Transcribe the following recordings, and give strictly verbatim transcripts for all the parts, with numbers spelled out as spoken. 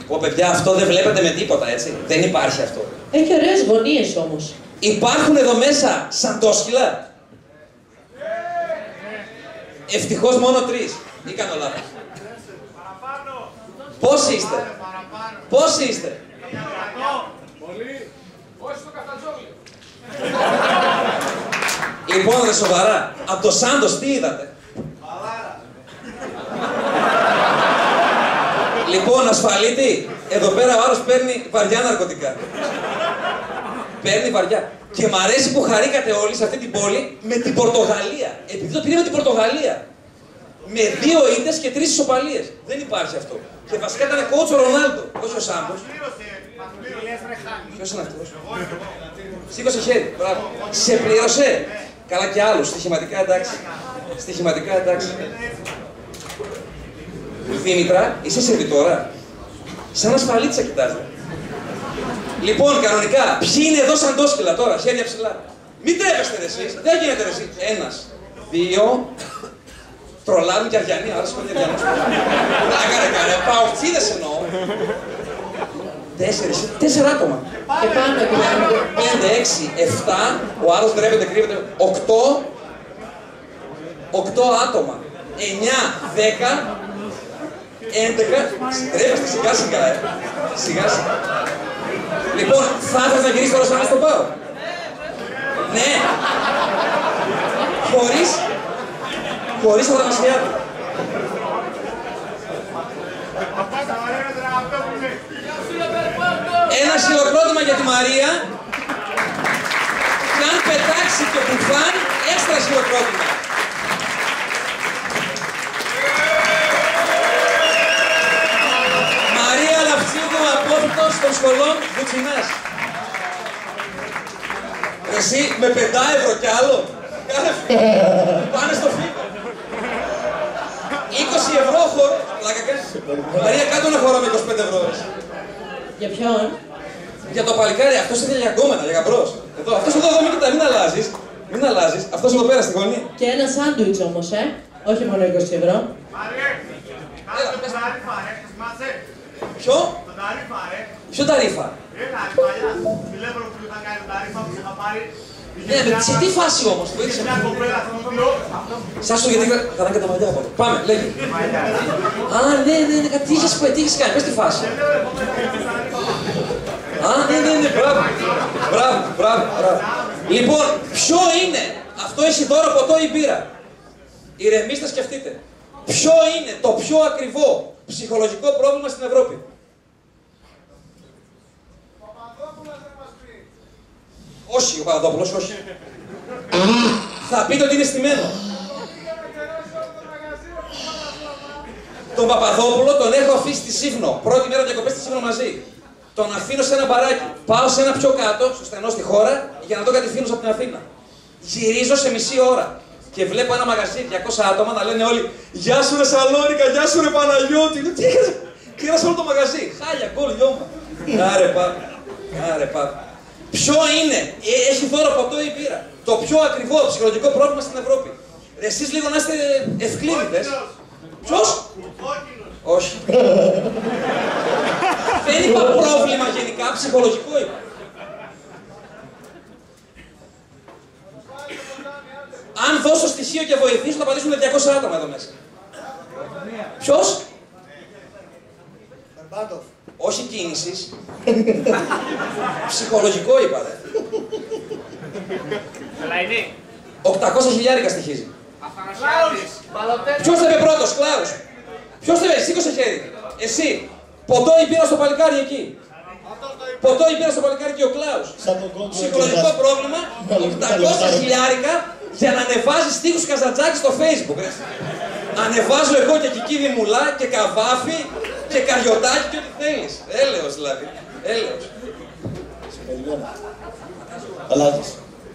Πω παιδιά, αυτό δεν βλέπετε με τίποτα, έτσι. Δεν υπάρχει αυτό. Έχει ωραίες γωνίες όμως. Υπάρχουν εδώ μέσα σαντόσκυλα. Ευτυχώς μόνο τρεις. Ή κάνω λάθος. Πόσοι είστε? Πόσοι είστε? Πολύ. Όχι στο καφτατζόγλι. Λοιπόν, ρε σοβαρά, από το Σάντος τι είδατε? Λοιπόν, ασφαλίτη, εδώ πέρα ο άλλος παίρνει βαριά ναρκωτικά. Παίρνει βαριά. Και μ' αρέσει που χαρήκατε όλοι σε αυτή την πόλη με την Πορτογαλία. Επειδή το πήρε με την Πορτογαλία. Με δύο ήττες και τρεις ισοπαλίες. Δεν υπάρχει αυτό. Και βασικά ήταν coach ο Ρονάλντο, όχι ο Σάμπος. Ποιος είναι αυτός? Σήκωσε χέρι, μπράβο. Σε πλήρωσε. Καλά και άλλους, στοιχηματικά εντάξει. Στοιχηματικά εντάξει. Δήμητρα, είσαι σερβιτόρα. Σαν ασφαλίτσα κοιτάζε. Λοιπόν, κανονικά, ποιοι είναι εδώ σαν τόσκυλα τώρα, χέρια ψηλά. Μην τρέπεστε ρε εσείς, δεν γίνεται ρε εσείς. Ένας, δύο, τρολάδι και αριανή, άρεσε πολύ αριανός. Άκαρε καρέ, παοξίδες εννοώ. Τέσσερις, τέσσερα άτομα. Και πάνω και πάνω. Πέντε, έξι, εφτά, ο άλλος ντρέπεται, κρύβεται. Οκτώ, οκτώ άτομα. Εννιά, δέκα, έντεκα. Ντρέπεστε σιγά σιγά, ε. Σιγά σιγά. Λοιπόν, θα ήθελες να γυρίσεις τώρα σαν να στο πάω. Ναι. Χωρίς, χωρίς αδρανασιά του. Ένα χειροκρότημα για τη Μαρία. Και αν πετάξει και μπουφάν, έξτρα χειροκρότημα. Μαρία Λαυτσίδου, απόφυτος των σχολών Βουτσινάς. Εσύ με πεντά ευρώ κι άλλο. Κάνε πάνε στο φύλλο. είκοσι ευρώ χώρο. Πλάκα κάνεις. Μαρία, κάτω ένα χώρο με είκοσι πέντε ευρώ. Για ποιον? Για το παλικάρι, αυτός είναι για γκόμενα, για γαμπρός. Εδώ, αυτός εδώ, εδώ, μην κοιτά, μην αλλάζεις. Μην αλλάζεις. Αυτός εδώ πέρα στη γωνία. Και ένα σάντουιτς όμως, ε. Όχι μόνο είκοσι ευρώ. Μαριέ, κάτω τον ταρίφα, ρε, θυμάσαι. Ποιο? Τον ταρίφα, ρε. Ποιο ταρίφα? Ένα, παλιά. Τηλέφωνο που είχα κάνει τον ταρίφα που είχα πάρει. Ναι, σε τι φάση όμως, που Είχε μια κοπέλα στο βιβλίο. Σας το γιατί θα και τα μαλλιά από εδώ. Πάμε, λέγε. Α, ναι, ναι, ναι, τι είχες πει, τι είχες κάνει, πες τη φάση. Α, ναι, ναι, ναι, μπράβο. Μπράβο, μπράβο, μπράβο. Λοιπόν, ποιο είναι, αυτό έχει δώρο ποτό ή μπύρα. Ηρεμήστε, σκεφτείτε. Ποιο είναι το πιο ακριβό ψυχολογικό πρόβλημα στην Ευρώπη? Όχι, ο Παπαδόπουλος, όχι. Θα πείτε ότι είναι στημένο. Τον Παπαδόπουλο τον έχω αφήσει στη Σύφνο. Πρώτη μέρα διακοπές στη Σύφνο μαζί. Τον αφήνω σε ένα μπαράκι. Πάω σε ένα πιο κάτω, στο στενό στη χώρα, για να το κατευθύνω από την Αθήνα. Γυρίζω σε μισή ώρα. Και βλέπω ένα μαγαζί, διακόσια άτομα, να λένε όλοι «Γεια σου ρε Σαλόνικα, γεια σου ρε Παναγιώτη». Λέω «Τι έκανες?» Κλείνασα όλο το μαγαζί. Χάλια, γκολ, λιώμα. Άρε πάπ, άρε πάπ. Ποιο είναι, έχει δώρο ποτό ή μπύρα, το πιο ακριβό ψυχολογικό πρόβλημα στην Ευρώπη. Εσείς λίγο να είστε ευκλίνητες. Ποιος? Όχι. Δεν είπα πρόβλημα γενικά, ψυχολογικό είπα. Αν δώσω στοιχείο και βοηθήσω, θα απαντήσουν διακόσια άτομα εδώ μέσα. Ποιος? Όχι κίνησης. Ψυχολογικό είπα, δε. Λαϊνή. οκτακόσια χιλιάρικα στοιχίζει. Αθανασιάδης. Ποιος θα είπε πρώτος, Κλάους? Ποιος θα είπε, σήκωσε χέρι. Εσύ. Ποτό ή μπύρα στο παλικάρι εκεί. Ποτό ή μπύρα στο παλικάρι και ο Κλάους. Ψυχολογικό πρόβλημα, οκτακόσια χιλιάρικα για να ανεβάζεις στίχους Καζαντζάκη στο Facebook. Ρε. Ανεβάζω εγώ και Κικίδη Μουλά και Καβάφη και Καριωτάκι και ό,τι θέλεις. Έλεος δηλαδή. Έλεος. Σε περιμένω. Αλλάζεις.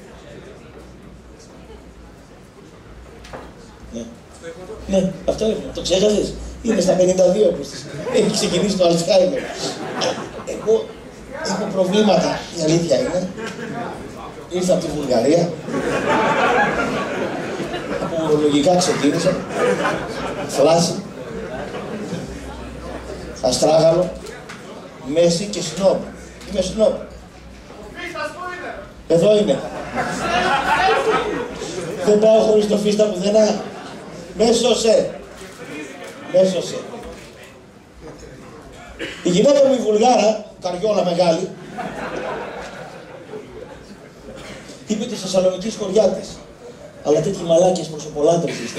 Ναι. Ναι, αυτό είναι. Το ξέχασες. Είναι στα πενήντα δύο που έχει ξεκινήσει το Αλτσχάιμερ. Εγώ έχω προβλήματα, η αλήθεια είναι. Ήρθα από τη Βουλγαρία. Από ορολογικά ξεκίνησα. Φλάση. Αστράγαλο. Μέση και σνόμπ. Είμαι σνόμπ. Φίστας πού είναι? Εδώ είναι. Δεν πάω χωρίς το φίστα πουθενά. Μέσωσε. Μέσωσε. Η γυναίκα μου η Βουλγάρα, καριόλα μεγάλη, είπε της Θεσσαλονικής χωριάτες. Αλλά τέτοιοι μαλάκες προσωπολάτρες είστε.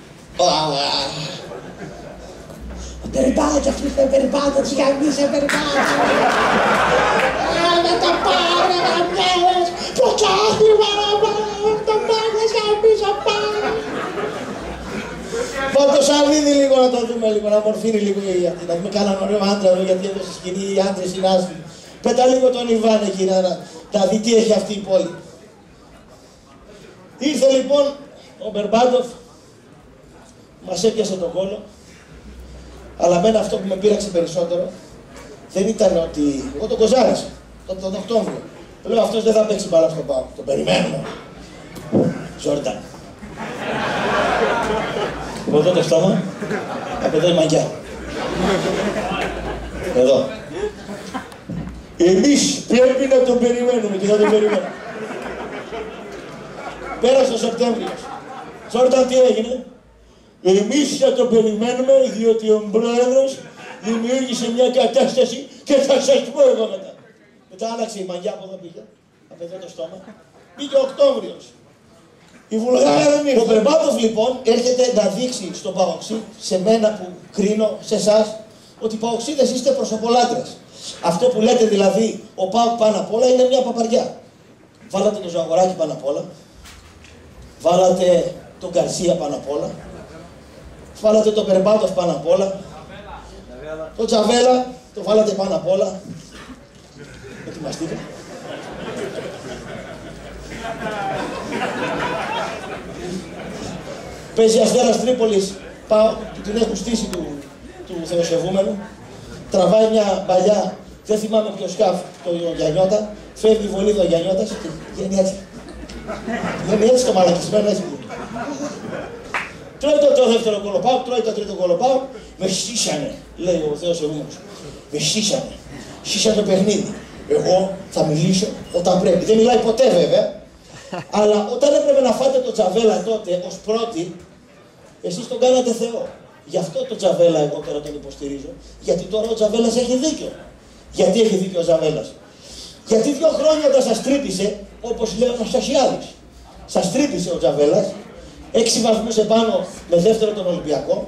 Περιπάτω, αυτή είναι περιπάτω, τσιγανή σε περιπάτω. Να τα πάρε να βγάλεις, το κάθιμα να βάλω, το πάρες για πίσω πάνω. Πάω το Σαββίδι λίγο να το δούμε λίγο, να μορφύνει λίγο η αυτή, να δούμε κανέναν ωραίο άντρα εδώ, γιατί εδώ στη σκηνή οι άντρες είναι άσχημοι. Πέτα λίγο τον Ιβάν εκεί να, να δει τι έχει αυτή η πόλη. Ήρθε λοιπόν ο Μπερμπάντοφ, μας έπιασε τον κόλο, αλλά εμένα αυτό που με πείραξε περισσότερο δεν ήταν ότι εγώ τον κοζάρισα τον, τον Οκτώβριο. Λέω αυτός δεν θα παίξει μπάλα στο ΠΑΟΚ. Τον περιμένουμε. Ζόρταν. Από εδώ το στόμα, από εδώ η μαγιά. Εδώ. Εμείς πρέπει να τον περιμένουμε και θα τον περιμένουμε. Πέρασε ο Σεπτέμβριος. Ζόρταν τι έγινε? Εμείς θα τον περιμένουμε διότι ο πρόεδρος δημιούργησε μια κατάσταση και θα σας πω εγώ μετά. Μετά άλλαξε η μαγιά από εδώ πήγε, από εδώ το στόμα. Πήγε ο Οκτώβριος. Η Βουλγάρα δεν ήρθε. Ο Μπερμπάντοφ λοιπόν έρχεται να δείξει στον Παοξή, σε μένα που κρίνω, σε εσάς, ότι οι Παοξίδες είστε προσωπολάτρες. Αυτό που λέτε δηλαδή ο ΠΑΟΚ πάνω απ' όλα είναι μια παπαριά. Βάλατε το Ζαγοράκι πάνω απ' όλα. Βάλατε τον Γκαρσία πάνω απ' όλα. Βάλατε τον Μπερμπάντοφ πάνω απ' όλα. Το Τζαβέλα το βάλατε πάνω απ' όλα. Ετοιμαστείτε. Παίζει Αστέρας Τρίπολης, πάω, που την έχουν στήσει του, του Θεοσεβούμενου. Τραβάει μια παλιά, δεν θυμάμαι ποιο σκάφ, το Γιαννιώτα. Φεύγει η βολίδα ο Γιαννιώτας και βγαίνει έτσι. Βγαίνει έτσι το μαλακισμένο έτσι. Τρώει το, το δεύτερο κολοπάου, τρώει το τρίτο κολοπάου. Με σύσανε, λέει ο Θεοσεβούμενος. Με σύσανε. Σύσανε το παιχνίδι. Εγώ θα μιλήσω όταν πρέπει. Δεν μιλάει ποτέ βέβαια. Αλλά όταν έπρεπε να φάτε το Τζαβέλα τότε ως πρώτη, εσείς τον κάνατε Θεό. Γι' αυτό το Τζαβέλα εγώ τώρα τον υποστηρίζω. Γιατί τώρα ο Τζαβέλας έχει δίκιο. Γιατί έχει δίκιο ο Τζαβέλας? Γιατί δύο χρόνια όταν σας τρύπησε, όπως λέει ο Αναστασιάδης, σας τρύπησε ο Τζαβέλας, έξι βαθμούς επάνω με δεύτερο τον Ολυμπιακό.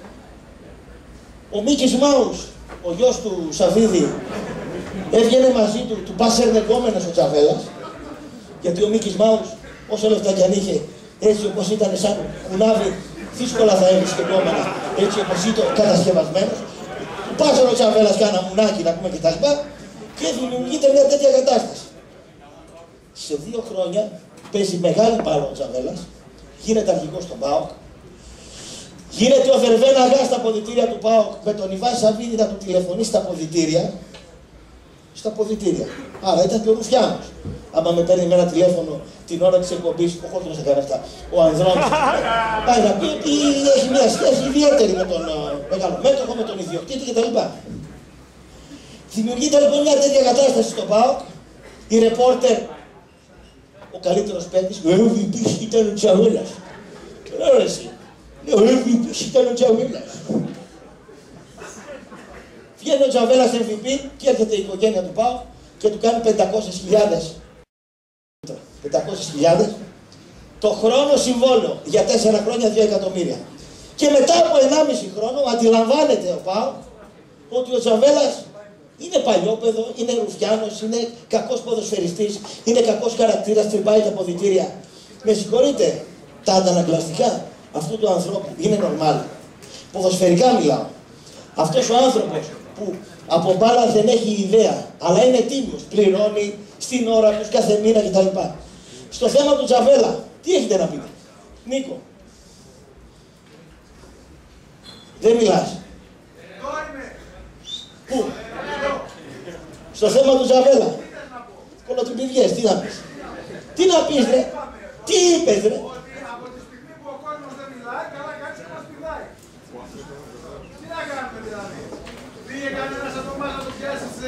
Ο Μίκης Μάους, ο γιος του Σαββίδη, έβγαινε μαζί του, του πάσερνε κόμενος ο Τζαβέλας. Γιατί ο Μίκης Μάους, όσο λεφτά κι αν είχε, έτσι όπως ήταν σαν κουνάβι, δύσκολα θα έβρισκε και κόμενα, έτσι όπως ήταν κατασκευασμένος. Του πάσερνε ο Τζαβέλας κάνα μουνάκι να πούμε κτλ. Και δημιουργείται μια τέτοια κατάσταση. Σε δύο χρόνια παίζει μεγάλη μπάλα ο Τζαβέλας, γίνεται αρχηγός στον ΠΑΟΚ, γίνεται ο Βερβένα Αγά στα αποδυτήρια του ΠΑΟΚ με τον Ιβάν Σαββίδη να του τηλεφωνεί στα αποδυτήρια. Στα αποδυτήρια. Άρα ήταν και ο Ρουφιάνος. Άμα με παίρνει με ένα τηλέφωνο την ώρα της εκπομπής, ο Χόντρος θα κάνει αυτά. Ο Ανδρώνης πάει να πει ότι έχει μια σχέση ιδιαίτερη με τον uh, μεγάλο μέτοχο, με τον ιδιοκτήτη κτλ. Δημιουργείται λοιπόν μια τέτοια κατάσταση στο ΠΑΟΚ. Οι ρεπόρτερ, ο καλύτερος παίκτης, ο εμ βι πι ήταν ο Τζαβέλας. Λέω εσύ, ο εμ βι πι ήταν ο Τζαβέλας. Βγαίνει ο Τζαβέλας εμ βι πι και έρχεται η οικογένεια του ΠΑΟΚ και του κάνει πεντακόσιες χιλιάδες. πεντακόσιες χιλιάδες το χρόνο συμβόλαιο για τέσσερα χρόνια δύο εκατομμύρια. Και μετά από ενάμιση χρόνο αντιλαμβάνεται ο ΠΑΟΚ ότι ο Τζαβέλας είναι παλιόπαιδο, είναι ρουφιάνος, είναι κακός ποδοσφαιριστής, είναι κακός χαρακτήρας, τρυπάει τα αποδυτήρια. Με συγχωρείτε, τα αντανακλαστικά αυτού του ανθρώπου είναι νορμάλ. Ποδοσφαιρικά μιλάω. Αυτός ο άνθρωπος που από μπάλα δεν έχει ιδέα, αλλά είναι τίμιος, πληρώνει στην ώρα τους κάθε μήνα κτλ. Στο θέμα του Τζαβέλα, τι έχετε να πείτε? Νίκο. Δεν μιλάς. Πού? Στο θέμα του Τζαβέλα. Κολοτριπηδιές, τι να πεις? Τι να πεις ρε? Τι είπες ρε? Ότι από τη στιγμή που ο κόσμος δεν μιλάει, καλά κάτσε και μας πηδάει. Τι να κάνουμε δηλαδή? Πήγε κανένας από εμάς να το πιάσει στις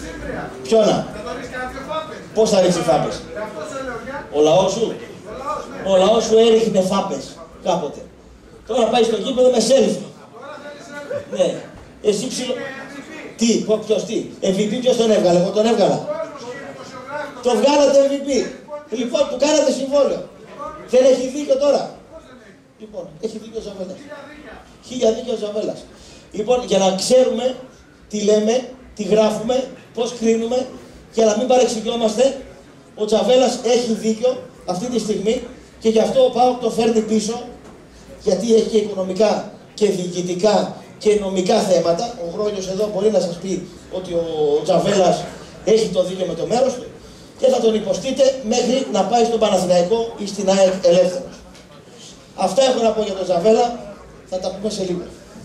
Ποιο να. Πώς θα ρίξει φάπες. Ο λαός σου. Ο λαός σου έριχνε φάπες κάποτε. Τώρα πάει στο γήπεδο με selfie. Ναι. Εσύ ψιλο... Τι, ποιος τι. εμ βι πι ποιος τον έβγαλε, εγώ τον έβγαλα. Το βγάλατε εμ βι πι. Λοιπόν, του κάνατε συμβόλαιο. Δεν έχει δίκιο τώρα. Λοιπόν, έχει δίκιο ο Ζαβέλας. Χίλια δίκιο ο Ζαβέλας. Λοιπόν, για να ξέρουμε τι λέμε, τι γράφουμε, πώς κρίνουμε και να μην παρεξηγιόμαστε, ο Τζαβέλας έχει δίκιο αυτή τη στιγμή και γι' αυτό ο ΠΑΟΚ το φέρνει πίσω, γιατί έχει και οικονομικά και διοικητικά και νομικά θέματα. Ο Γρόλιος εδώ μπορεί να σας πει ότι ο Τζαβέλας έχει το δίκιο με το μέρος του και θα τον υποστείτε μέχρι να πάει στον Παναθηναϊκό ή στην ΑΕΚ ελεύθερος. Αυτά έχω να πω για τον Τζαβέλα, θα τα πούμε σε λίγο.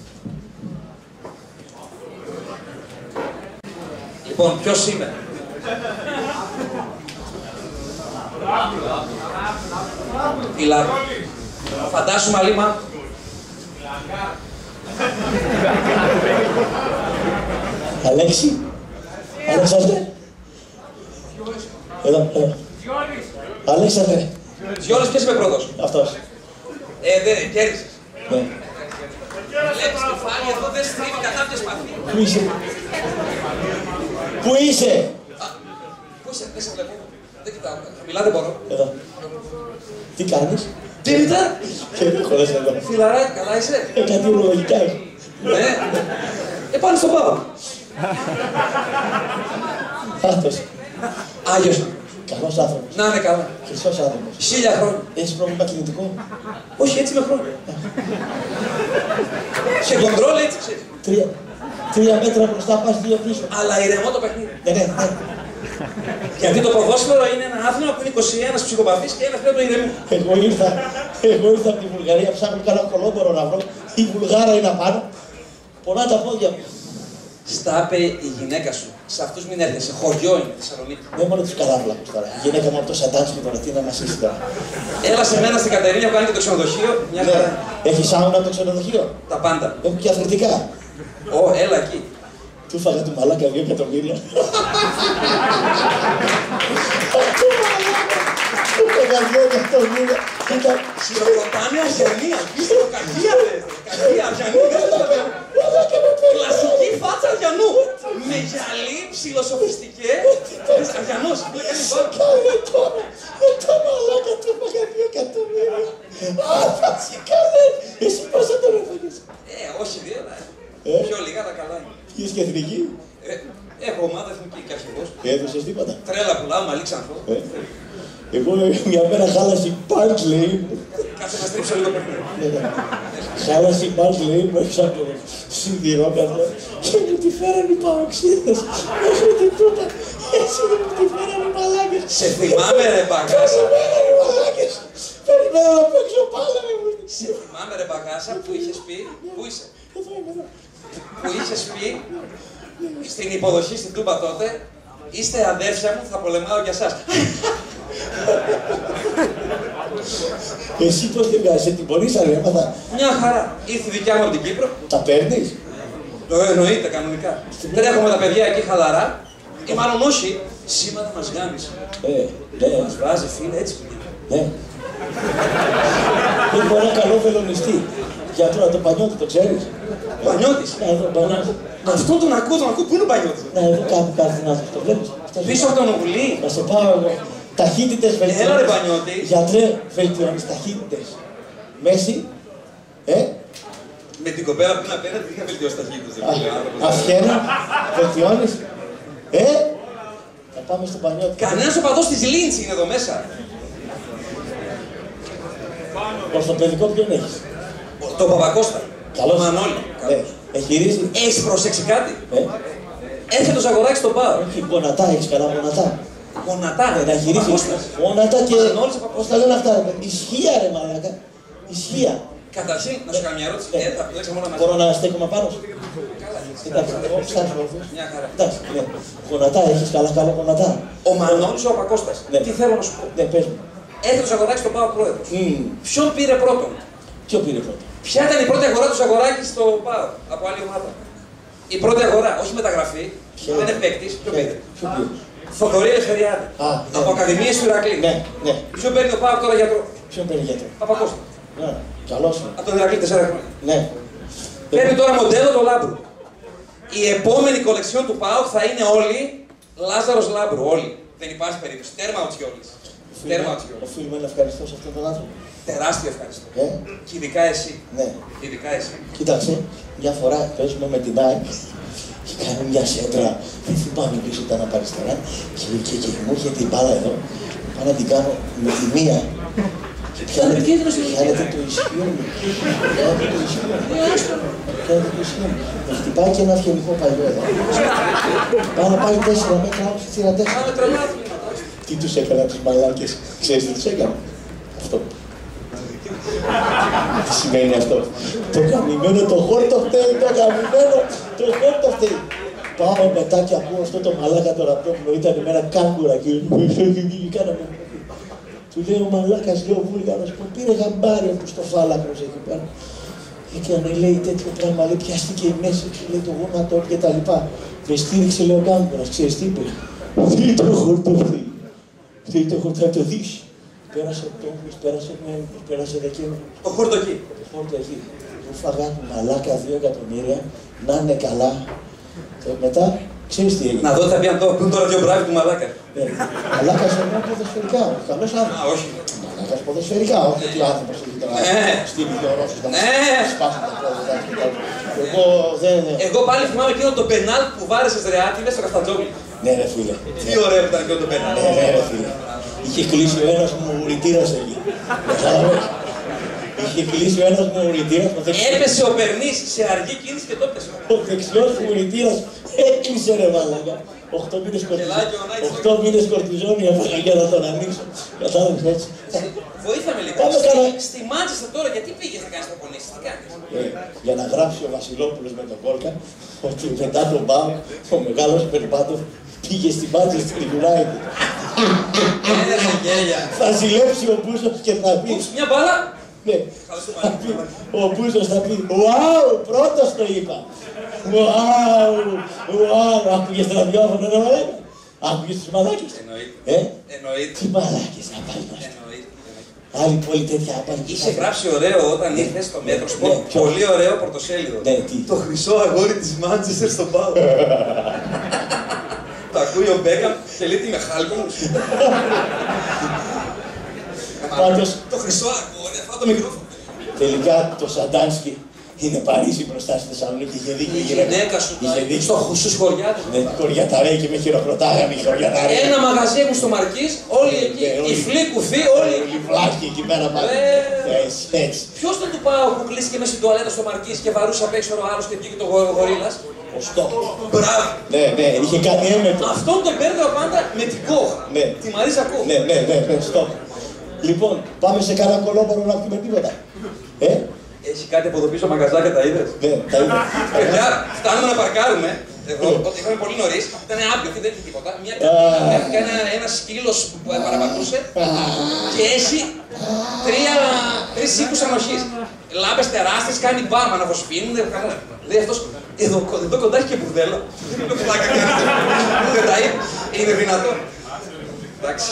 Λοιπόν, ποιος είμαι. Φιλάρ. Φαντάσου μαλίμα. Αλέξη. Αλέξανδρε. Εδώ, εδώ. Αλέξανδρε. Γιώργος, ποιος είμαι πρώτος. Αυτός. Ε, δε, κέρδισες. Ναι. Βλέπεις κεφάλι, εδώ δεν στρίβει κατά τη σπαθή. Πού είσαι. Πού είσαι. Α, πού είσαι, δεν σε βλέπω. Δεν κοιτάω, χαμηλά δεν μπορώ. Εδώ. Τι κάνεις. Δήμητρα. Και δεν χωρές εδώ. Φιλαράκι, καλά είσαι. Ε, κάτι ουρολογικά έχει. Ναι. Ε, πάνε στον Πάπα. Άθος. Άγιος. Καλός άνθρωπος. Να είναι καλά. Χρυσός άνθρωπος. Χίλια χρόνια. Έχεις πρόβλημα κινητικό. Όχι, έτσι με χρόνια. Σε κοντρόλ έτσι, ξέρεις. Τρία. Τρία μέτρα μπροστά, πας δύο πίσω. Αλλά ηρεμό το παιχνίδι. Ναι, ναι, ναι. Γιατί το ποδόσφαιρο είναι ένα άθλημα που είναι είκοσι ένα ψυχοπαθής και ένα πρέπει να το ηρεμούν. Εγώ ήρθα, εγώ ήρθα από τη Βουλγαρία, ψάχνω κάνα κολόμπορο να βρω. Η Βουλγάρα είναι απάνω. Πολλά τα πόδια μου. Στάπε η γυναίκα σου. Σε αυτούς μην έρχεσαι. Χωριό είναι Θεσσαλονίκη. Δεν μόνο τους καράβλακους τώρα. Η γυναίκα μου από το Σαντάνσκι τώρα, τι να μας είσαι τώρα. Έλα σε μένα στην Κατερίνια που κάνει και το ξενοδοχείο. Μια χαρά. Έχει σάουνα από το ξενοδοχείο. Τα πάντα. Έχω και αθλητικά. Ω, έλα εκεί. Του φάγα του μαλάκα δύο εκατομμύρια. Του φάγα δύο εκατομμύρια. Σιροκροτάνε Αργιανή, απίστευτο κακία λες. Κακία Αργιανή. Κλασική φάτσα Αργιανού. Με γυαλί, ψιλοσοφιστικέ. Αργιανός. Σε καλέ τώρα. Με το μαλάκα του φάγα δύο εκατομμύρια. Α, σε καλέ. Εσύ πόσα τον έφαγες. Ε, όχι δύο, πιο λίγα τα καλά είναι. Πήγες και εθνική. Ε, έχω ομάδα εθνική και αρχηγός. Έδωσες τίποτα. Τρέλα πουλάω, μαλλί ξανθό. Ε. Εγώ μια μέρα χάλασε η παντς, λέει. Κάτσε να στρίψω λίγο παιχνίδι. Χάλασε η παντς, λέει, μέσα από το σιδηρόκαρδο και μου τη φέρανε οι παοξίδες. Έτσι μου την τούτα, έτσι μου τη φέρανε οι μαλάκες. Σε θυμάμαι ρε μπαγάσα. Με φέρανε οι μαλάκες. Περιμένω να παίξω πάλα, ρε μου. Σε θυμάμαι ρε μπαγάσα που είχες πει, πού είσαι. Εδώ είμαι, εδώ. Που είχες πει στην υποδοχή στην Τούμπα τότε, είστε αδέρφια μου, θα πολεμάω για σας. Εσύ πώς την βγάζεις, σε την πονήσανε, έμαθα. Μια χαρά. Ήρθε η δικιά μου από την Κύπρο. Τα παίρνεις. Το εννοείται κανονικά. Δεν έχουμε τα παιδιά εκεί χαλαρά. Ή μάλλον όχι. Σήμερα μας γάμισε. Ε, ναι, Μας βάζει φίλε έτσι. ναι. Έχω ένα καλό βελονιστή. Γιατρό, το Πανιώτη, το ξέρεις. Πανιώτης. Να εδώ, Πανιώτη. Αυτό τον ακούω, τον ακούω. Πού είναι ο Πανιώτης. Να εδώ κάπου κάθεται να το βλέπεις. Αυτός Πίσω από τον Ογουλή. Να σε πάω εγώ. Ταχύτητες βελτιώνεις. Έλα ρε Πανιώτη. Γιατρέ, βελτιώνεις ταχύτητες. Μέση. Ε. Με την κοπέλα που είναι απέναντι είχα βελτιώσει ταχύτητες. Αυχένα. Βελτιώνεις. Ε. Θα πάμε στον Πανιώτη. Κανένας οπαδός της Λίντς είναι εδώ μέσα. Ορθοπαιδικό ποιον έχεις. Το Παπακώστα. Καλός. Μανώλη. Ε. Έχει ρίσει. Έχεις προσέξει κάτι. Ε. Έρχεται το Ζαγοράκι στο πάω. Όχι, γονατά, έχεις καλά γονατά. Γονατά. Ε, να γυρίσει. Παπακώστας. Γονατά και. Μανώλης ο Πώς τα λένε αυτά, ρε παιδί. Ισχύα, ρε μαλάκα. Ισχύα. Καταρχήν, να σου κάνω μια ερώτηση. Ε. Ε, θα επιλέξω μόνο να Μπορώ να στέκομαι πάνω σου. Καλά. Εντάξει, εγώ ψάξω όρθιος. Μια χαρά. Εντάξει, ναι. Γονατά, έχεις καλά καλό γονατά. Ο Μανώλης ο Παπακώστας. Ναι. Τι θέλω να σου πω. Ναι, πες μου. Έρχεται το Ζαγοράκι στο πάω πρόεδρος. Μμμ. Ποιον πήρε πρώτον. Ποιο πήρε πρώτο. Ποια ήταν η πρώτη αγορά του Ζαγοράκη στο ΠΑΟ από άλλη ομάδα. Η πρώτη αγορά, όχι μεταγραφή, Ποια δεν είναι? είναι παίκτης, ποιο Ποιο- πείτε. ποιο ποιο? Θοδωρή Ελευθεριάδη. Α, ναι. Από Ακαδημίες του Ηρακλή. Ναι, ναι. Ποιο παίρνει ο Πάοκ τώρα γιατρό. Ποιον παίρνει γιατρό? Παπακώστα. Ναι, καλός είναι. Από τον Ηρακλή τέσσερα χρόνια. Ναι. Παίρνει τώρα μοντέλο το Λάμπρου. Η επόμενη κολεξιόν του ΠΑΟΚ θα είναι όλοι Λάζαρος Λάμπρου. Όλοι. Δεν υπάρχει περίπτωση. Τέρμα ο Τσιόλης. Τέρμα ο Τσιόλης. Οφείλουμε να ευχαριστώ σε αυτόν τον άνθρωπο. Τεράστιο ευχαριστώ. Ε, Και ειδικά εσύ. ναι. Ειδικά εσύ. Κοίταξε, μια φορά παίζουμε με την ΑΕΚ και κάνει μια σέντρα. Δεν θυμάμαι ποιος ήταν από αριστερά και, και, και μου είχε την μπάλα εδώ. Πάω να την κάνω με τη μία. Και πιάνεται, πιάνεται το ισχύο μου. Πιάνεται το ισχύο μου. Πιάνεται το ισχύο μου. Με χτυπάει και ένα αυγενικό παλιό εδώ. Πάω να πάει τέσσερα μέτρα από τη θύρα τέσσερα. Πάμε τρελά αθλήματα. Τι τους έκανα τους μαλάκες, ξέρεις τι τους έκανα? Αυτό. Τι σημαίνει αυτό? Το καμημένο, το χόρτο φταίει, το καμημένο, το χόρτο φταίει. Πάω μετά και ακούω αυτό το μαλάκα το ραπτόπουλο, ήταν με ένα κάγκουρα και κάναμε. Του λέει ο μαλάκας, λέει ο Βούλγαρος, που πήρε γαμπάρι που στο φάλακρος εκεί πέρα. Έκανε, λέει, τέτοιο πράγμα, λέει, πιάστηκε η μέση του, λέει, το γόνατο και τα λοιπά. Με στήριξε, λέει, ο κάγκουρας, ξέρεις τι είπε? Τι το χόρτο φταίει. Τι το χόρτο, θα το δεις. Πέρασε Οκτώβριος, πέρασε Νοέμβριος, πέρασε Δεκέμβριος. Το χόρτο εκεί. Το χόρτο εκεί. Μου φάγανε μαλάκα δύο εκατομμύρια, να είναι καλά. Και μετά, ξέρεις τι έγινε? Να δω τι θα πει αν το πούν τώρα δύο μπράβοι του μαλάκα. Ε, μαλάκας εννοώ ποδοσφαιρικά, όχι καλός Α, άνθρωπος. όχι. Μαλάκας ποδοσφαιρικά, όχι ότι ο άνθρωπος έχει τώρα Ναι. στείλει δύο Ρώσους να Ναι. μας σπάσουν τα πόδια και τα λοιπά. Εγώ δεν... Εγώ πάλι θυμάμαι εκείνο το πενάλ που βάρεσες Ρεάτη μέσα στο Καφτατζόγλι. Ναι ρε φίλε. Τι ωραίο που ήταν εκείνο το πενάλ. Ναι, ναι, ρε φίλε. Είχε κλείσει ο ένας μου ουρητήρας εκεί. Κατάλαβες. Είχε κλείσει ο ένας μου ουρητήρας. ο δεξιός- Έπεσε ο Περνής σε αργή κίνηση και το έπεσε. Ο δεξιός μου ουρητήρας έκλεισε ρε μαλάκα. Οχτώ μήνες κορτιζόνη. Γελάει και ο Νάιτς. Οχτώ μήνες κορτιζόνη έφαγα για να τον ανοίξω. Κατάλαβες έτσι. Βοήθαμε λίγο. Πάμε Στη- καλά. Στη Μάντσεστερ τώρα, γιατί πήγες να κάνεις προπονήσεις, τι κάνεις. Ε, για να γράψει ο Βασιλόπουλος με τον Κόλκα ότι μετά τον Μπάου ο μεγάλος Περπάτοφ πήγε στην Manchester United. Έλα γέλια. Θα ζηλέψει ο Μπούσος και θα πει. Ούψ, μια μπάλα. Ναι, θα πει, ο Μπούσος θα πει «Ουάου, πρώτος το είπα». «Ουάου, ουάου». Άκουγες το ραδιόφωνο να μαλάκα. Άκουγες τους μαλάκες. Εννοείται. Ε, Εννοείται. τι μαλάκες να πάει μας. Εννοείται. Άλλη πόλη τέτοια άπαλη. Είχε γράψει ωραίο όταν ήρθε στο μέτρο Ναι, σπορ. ποιο? Πολύ ωραίο πρωτοσέλιδο. Ναι, τι. Το χρυσό αγόρι της Μάντσεστερ στον Πάο. Το ακούει ο Μπέκαμ και λέει τι με χάλκο μου. Πάντως, Το χρυσό αγόρι, αυτό το μικρόφωνο. τελικά το Σαντάνσκι είναι Παρίσι μπροστά στη Θεσσαλονίκη. Είχε δίκιο Η η γυναίκα. γυναίκα σου Είχε δίκιο. στο, στους χωριάτες. Ναι, χωριαταρέ και με χειροκροτάγανε οι χωριαταρέ. Ένα μαγαζί έχουν στο Μαρκής, όλοι εκεί. Ναι, όλοι. Τυφλοί, κουφοί, όλοι. Όλοι βλάχοι εκεί πέρα πάλι. Ε. Έτσι, έτσι. Ποιος ήταν του Πάου που κλείστηκε μέσα στην τουαλέτα στο Μαρκής και βαρούσε απ' έξω ο άλλος και βγήκε το γο- γορίλας. Ο στόχος. Μπράβο. Ναι, ναι, είχε κάνει έμετο. Αυτόν τον μπέρδευα πάντα με την Κόχ. Ναι. Τη Μαρίζα Κόχ. Ναι, ναι, ναι, ναι, στόχο. Λοιπόν, πάμε σε κανένα κολόπορο να πιούμε τίποτα. Ε, Έχει κάτι από εδώ πίσω μαγαζάκια, τα είδες. ναι, τα είδα. Παιδιά, φτάνουμε να παρκάρουμε. Εδώ, όταν είχαμε πολύ νωρίς, ήταν άπλιο, δεν είχε τίποτα. Μια και ένα, ένα σκύλος που παραπατούσε και έχει τρία, τρεις οίκους ανοχής. Λάμπες τεράστιες, κάνει μπάμα να βοσπίνουν. Καλά. Λέει αυτός, εδώ, εδώ κοντά έχει και μπουρδέλο. Δεν είναι πλάκα κάνετε. Δεν τα είπε. Είναι δυνατόν. Εντάξει.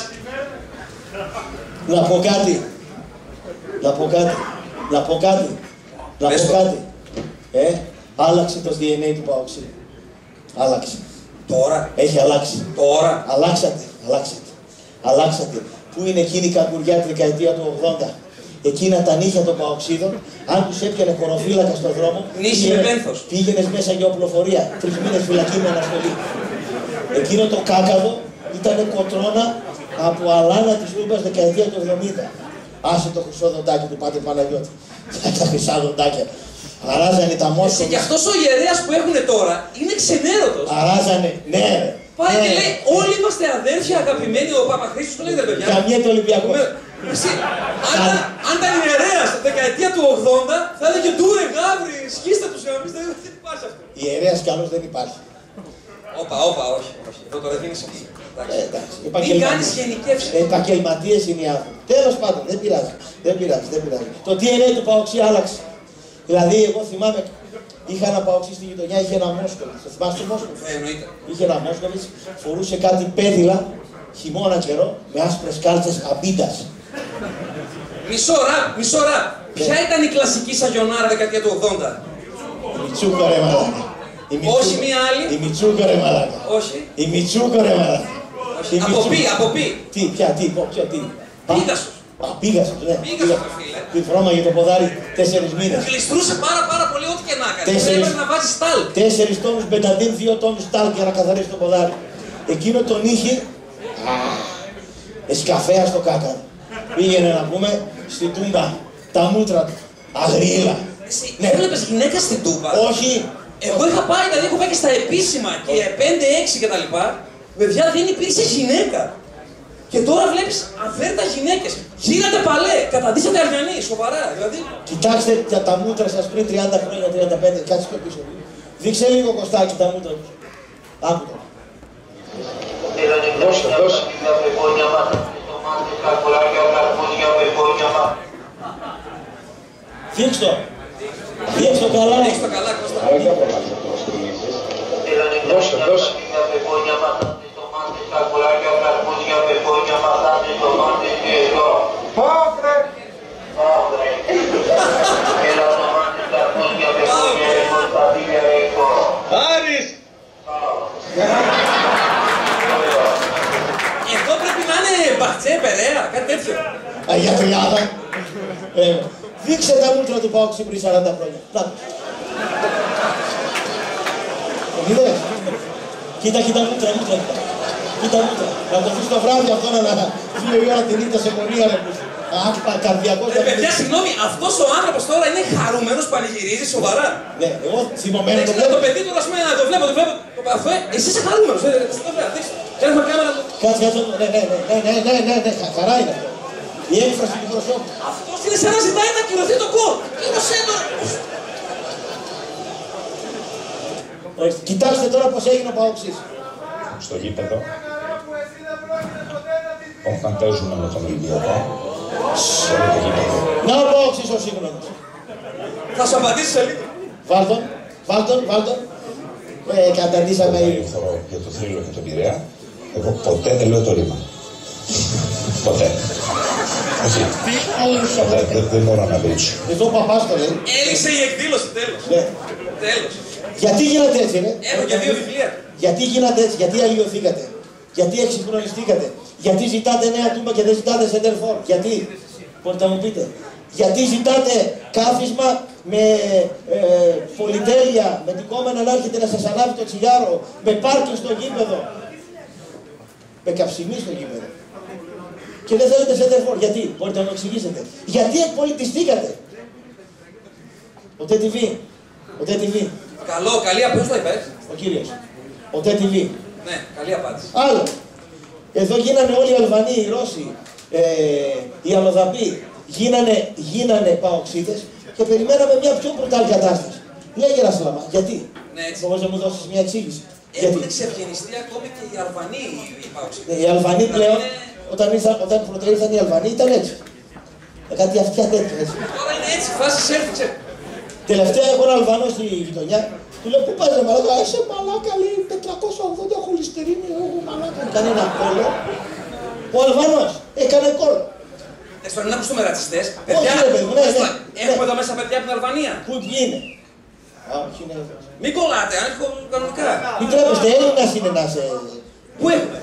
Να πω κάτι. Να πω κάτι. Να πω κάτι. Να Πες πω το. κάτι. Ε, άλλαξε το ντι εν έι του Παοξή. Άλλαξε. Τώρα, Έχει αλλάξει. τώρα. Αλλάξατε, αλλάξατε. Αλλάξατε. Πού είναι εκείνη η καγκουριά τη δεκαετία του ογδόντα. Εκείνα τα νύχια των Παοξίδων, αν τους έπιανε χωροφύλακα στον δρόμο, Νύχι με πένθος. πήγαινες μέσα για οπλοφορία. Τρεις μήνες φυλακή με αναστολή. Εκείνο το κάκαδο ήταν κοτρώνα από αλάνα της Λούμπας δεκαετία του εβδομήντα. Άσε το χρυσό δοντάκι του Πάτερ Παναγιώτη. Τα χρυσά δοντάκια. Αράζανε τα Εσύ μόσχοβα. και αυτός ο ιερέας που έχουν τώρα είναι ξενέρωτος. Αράζανε, ναι ρε. Πάει ναι, και ρε. λέει, όλοι είμαστε αδέρφια, αγαπημένοι, ο Παπαχρήστος το λέει ρε παιδιά. Καμιέται Ολυμπιακό. Με- Εσύ, αν, ήταν- αν ήταν ιερέας στη δεκαετία του ογδόντα, θα έλεγε ντούρε γάβρι, σκίστε τους γάμους, δεν δεν υπάρχει αυτό. Ιερέας καλός δεν υπάρχει. Όπα, όπα, όχι, όχι, εδώ τώρα δεν είναι εκεί. Ε, εντάξει. Μην κάνεις γενικεύσεις. Επαγγελματίες είναι οι άνθρωποι. Τέλος πάντων, δεν πειράζει. Δεν πειράζει, δεν πειράζει. Το ντι εν έι του Παοξή άλλαξε. Δηλαδή, εγώ θυμάμαι Είχα ένα παοξί στη γειτονιά, είχε ένα Μόσκοβιτς. Το θυμάσαι το Μόσκοβιτς? Ε, εννοείται. Είχε ένα Μόσκοβιτς, φορούσε κάτι πέδιλα, χειμώνα καιρό, με άσπρες κάλτσες αμπίντας. Μισό ραπ, μισό ραπ. Ποια ήταν η κλασική σαγιονάρα δεκαετία του ογδόντα? Η Μιτσούκο ρε μαλάκα. Η Μιτσούκο- Όχι μία άλλη. Η Μιτσούκο ρε μαλάκα. Όχι. Η Μιτσούκο ρε μαλάκα. Η Από Μιτσούκο. πι, από πι. Τι, ποια, τι, πω, ποιο, τι. Πίγασος. Α, Πίγασος, ναι. Πίγασος, ρε φίλε. Τη βρώμα για το ποδάρι τέσσερις μήνες. Γλιστρούσε πάρα πάρα πολύ ό,τι και να κάνει. Τέσσερις. Έπρεπε να βάζει στάλ. Τέσσερις τόνους μπεταντίν, δύο τόνους τάλκ για να καθαρίσει το ποδάρι. Εκείνο τον είχε. Α, εσκαφέα στο κάκαρο. Πήγαινε να πούμε στην Τούμπα. Τα μούτρα του. Αγρίλα. Εσύ Ναι. έβλεπες γυναίκα στην Τούμπα? Όχι. Εγώ είχα πάει, δηλαδή έχω πάει και στα επίσημα και πέντε έξι και τα λοιπά. Παιδιά δεν υπήρξε γυναίκα. Και τώρα βλέπεις αφέρτα γυναίκες. Γίνατε παλέ, καταντήσατε αριανοί, σοβαρά. Δηλαδή. Κοιτάξτε τα, τα μούτρα σας πριν τριάντα χρόνια, τριάντα πέντε, κάτσε πιο πίσω. Δείξε λίγο Κωστάκι τα μούτρα τους. Άκου το. Δώσε, δώσε. Δείξ' το. Δείξ' το καλά. Έχεις το καλά, Κώστα. Δώσε, δώσε. Άρης! Εδώ πρέπει να είναι μπαχτσέ, περαία, κάτι τέτοιο. Αγιατριάδα. Ε, δείξε τα μούτρα του Πάοξη πριν σαράντα χρόνια. Να το. Το είδες. Κοίτα, κοίτα μούτρα, μούτρα, κοίτα. Κοίτα μούτρα. Να το δεις το βράδυ αυτό να δύο η ώρα τη νύχτα σε πονία ρε πούστη. Άκπα, καρδιακός. Ε, παιδιά, συγγνώμη, αυτός ο άνθρωπος τώρα είναι χαρούμενος, πανηγυρίζει, σοβαρά. Ναι, εγώ θυμωμένο Δεν το ξέρω, βλέπω. το παιδί του, ας πούμε, το βλέπω, το βλέπω. Το αυτό, ε, εσύ είσαι χαρούμενος, ε, εσύ το βλέπω, δείξτε. Έχουμε κάμερα. Κάτσε, κάτσε. Ναι, ναι, ναι, ναι, ναι, ναι, ναι, χα- χαρά είναι αυτό. Η έκφραση του προσώπου. Αυτός είναι σαν να ζητάει να κυρωθεί το κόλ. Κύρωσέ το. Ορίστε, κοιτάξτε τώρα πώς έγινε ο Παοξής. Στο γήπεδο, όταν παίζουμε με τον Ολυμπιακό, σε όλο το γήπεδο. Να ο Παοξής ο σύγχρονος. Θα σου απαντήσει σε λίγο. Βάλτον, βάλτον, βάλτον. Ε, καταντήσαμε Όταν χορό για το θρύλο και τον Πειραιά, εγώ ποτέ δεν λέω το ρήμα. Ποτέ. Όχι. Ποτέ, δεν, δεν μπορώ να δείξω. Εδώ ο παπάς το λέει. Έληξε η εκδήλωση, τέλος. Ναι. Τέλος. Γιατί γίνατε έτσι, ρε. Έχω και δύο βιβλία. Γιατί γίνατε έτσι, γιατί αλλοιωθήκατε. Γιατί εξυγχρονιστήκατε. Γιατί ζητάτε νέα τούμπα και δεν ζητάτε σεντερφόρ. Γιατί. Μπορείτε να μου πείτε. Γιατί ζητάτε κάθισμα με ε, πολυτέλεια, με την κόμενα να έρχεται να σας ανάβει το τσιγάρο, με πάρκινγκ στο γήπεδο. Με καψιμί στο γήπεδο. Και δεν θέλετε σεντερφόρ. Γιατί. Μπορείτε να μου εξηγήσετε. Γιατί εκπολιτιστήκατε. Ο τι τι βι. Ο τι τι βι. Καλό, καλή απάντηση, το είπες. Ο κύριος. Ο τι τι βι. Ναι, καλή απάντηση. Άλλο. Εδώ γίνανε όλοι οι Αλβανοί, οι Ρώσοι, ε, οι Αλλοδαποί. Γίνανε, γίνανε παοξίδες και περιμέναμε μια πιο μπρουτάλ κατάσταση. Λέγε ένα Σλαμά, γιατί. Ναι, έτσι. Μπορείς να μου δώσεις μια εξήγηση. Έχουν Γιατί. εξευγενιστεί ακόμη και οι Αλβανοί οι παοξίδες. Ε, Οι Αλβανοί πλέον, όταν, ήρθαν, όταν πρώτα ήρθαν οι Αλβανοί ήταν έτσι. Με κάτι αυτιά τέτοια έτσι. Τώρα είναι έτσι, φάση σέρφι, ξέρει. Τελευταία έχω ένα Αλβανό στη γειτονιά. Του λέω πού πας ρε μαλάκα, είσαι μαλάκα λέει τετρακόσια ογδόντα χολυστερίνη, έχω μαλάκα. Έκανε ένα κόλλο. Ο Αλβανός έκανε κόλλο. Εντάξει, τώρα να ακούσουμε ρατσιστές. Παιδιά, ρε παιδί μου, ναι, ναι. έχουμε εδώ μέσα παιδιά από την Αλβανία. Πού είναι. Α, όχι είναι. Μην κολλάτε, αν έχω κανονικά. Μην τρέπεστε, Έλληνας είναι να σε... Πού έχουμε.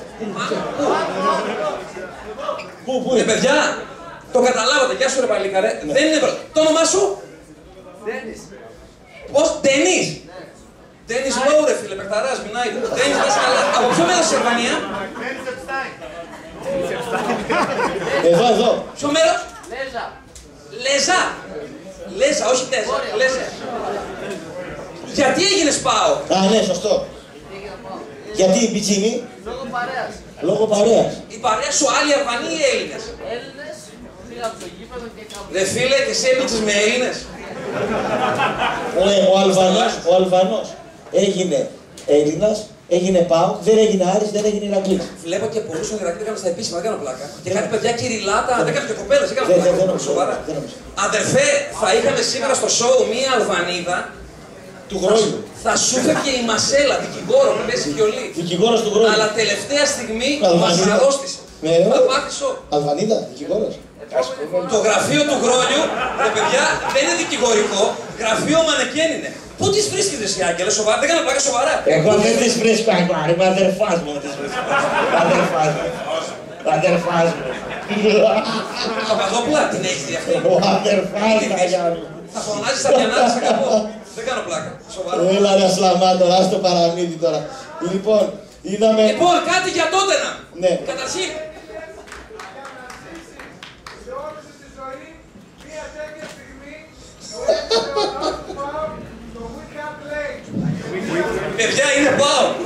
Πού, πού Ε, είναι. παιδιά, το καταλάβατε. Γεια σου ρε παλικάρε. Δεν είναι προ- Το όνομά σου. Ντένις. Πώς, Ντενής. Ντένις Λόου ρε φίλε, παιχταράς, μιλάει. Ντένις λες καλά. Από ποιο μέρος της Αλβανία. Ντένις Επστάιν. Εδώ, εδώ. Ποιο μέρος. Λέζα. Λέζα. Λέζα, όχι τέζα. Λέζα. Γιατί έγινες πάω. Α, ναι, σωστό. Γιατί η πιτσίνη, Λόγω παρέας. λόγω παρέας. Η παρέα σου άλλοι Αλβανοί ή Έλληνες. Έλληνες πήγα από το γήπεδο και κάπου. Ρε φίλε, και εσύ έπαιξες με Έλληνες. Ο, ε, ο Αλβανός, ο Αλβανός έγινε Έλληνας, έγινε ΠΑΟΚ, δεν έγινε Άρης, δεν έγινε Ηρακλής. Βλέπω και πολλούς στον Ηρακλή, δεν κάνω στα επίσημα, δεν κάνω πλάκα. Και κάτι παιδιά κυριλάτα, δεν κάνω και κοπέλες, δεν κάνω Δεν- δεν πλάκα. νομίζω, Σοβαρά. δεν νομίζω. Αδερφέ, θα είχαμε σήμερα στο show μία Αλβανίδα Του Γρόλιου. Θα σου φεύγε η Μασέλα, δικηγόρο που παίζει βιολί. Δικηγόρος του Γρόλιου. Αλλά τελευταία στιγμή Αλβανίδα. μας αρρώστησε. Ναι, Θα ρε. πάθεις ο. Αλβανίδα, δικηγόρος. Το γραφείο του Γρόλιου, ρε παιδιά, δεν είναι δικηγορικό, γραφείο μανεκέν είναι. Πού τις βρίσκεις εσύ, Άγγελε, σοβαρά, δεν κάνω πλάκα σοβαρά. Εγώ δεν τις βρίσκω ακόμα, είμαι αδερφάς μου τις βρίσκω. Αδερφάς μου. Αδερφάς μου. Παπαδόπουλα, την έχεις δει αυτή. Ο αδερφάς μου, αγιά μου. Θα φωνάζεις τα πιανά της αγαπώ. Δεν κάνω πλάκα, σοβαρά. Έλα ρε Ασλαμά τώρα, ας το παραμύθι τώρα. Λοιπόν, είδαμε... Λοιπόν, κάτι για τότε να. Ναι. Καταρχήν, Σε όλη στη ζωή, μία τέτοια στιγμή, το το We Can Play. παιδιά, είναι πάω.